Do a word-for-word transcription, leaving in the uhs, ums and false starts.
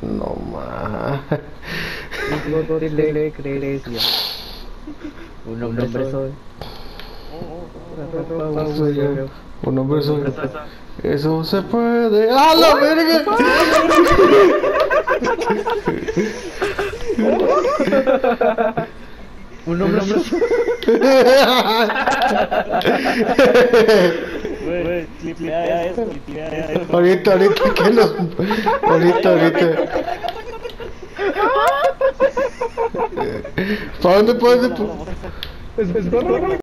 No más. Le crees un hombre soy. Un hombre soy. Eso se puede. ¡Ah, la verga! Un hombre soy. Güey, clipea eso, clipea eso. Ahorita, ahorita que nos. Ahorita, ahorita. ¿Para dónde puedes?